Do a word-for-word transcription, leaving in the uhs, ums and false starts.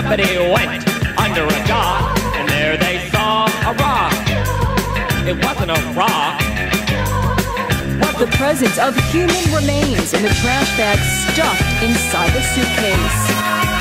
Somebody went under a dock, and there they saw a rock. It wasn't a rock. The presence of human remains in the trash bag stuffed inside the suitcase.